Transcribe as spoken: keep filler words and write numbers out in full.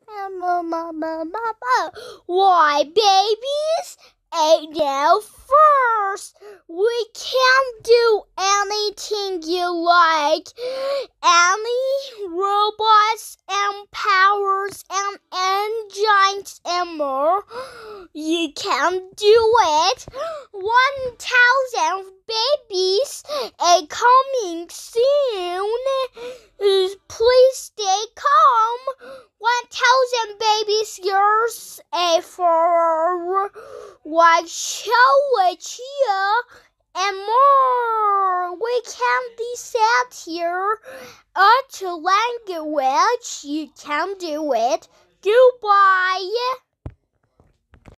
Why, babies? And now first, we can't do anything you like. Any robots and powers and engines and more, you can do it. One thousand babies are coming soon. Please stay calm. One thousand babies years for like show here and more. We can't be sat here at language. You can do it. Goodbye.